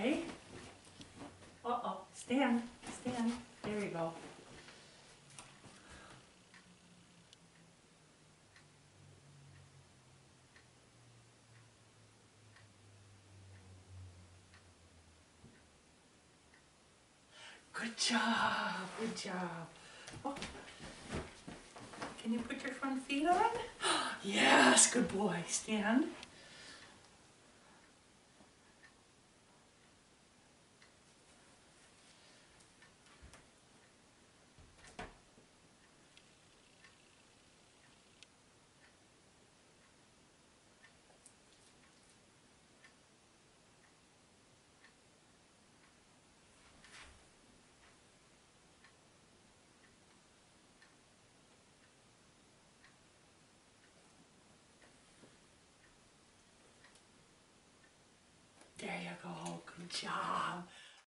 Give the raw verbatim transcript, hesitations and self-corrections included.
boy. Uh-oh, stand, stand. There you go. Good job, good job. Oh. Can you put your front feet on? Yes, good boy. Stand. There you go. Good job.